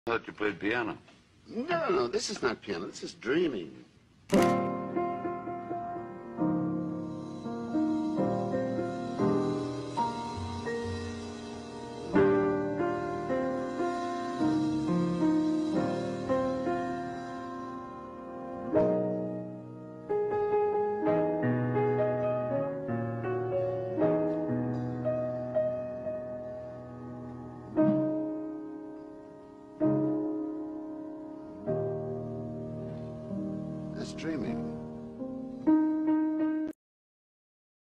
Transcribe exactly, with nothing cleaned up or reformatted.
I thought you played piano. No, no, this is not piano. This is dreaming. That's dreaming.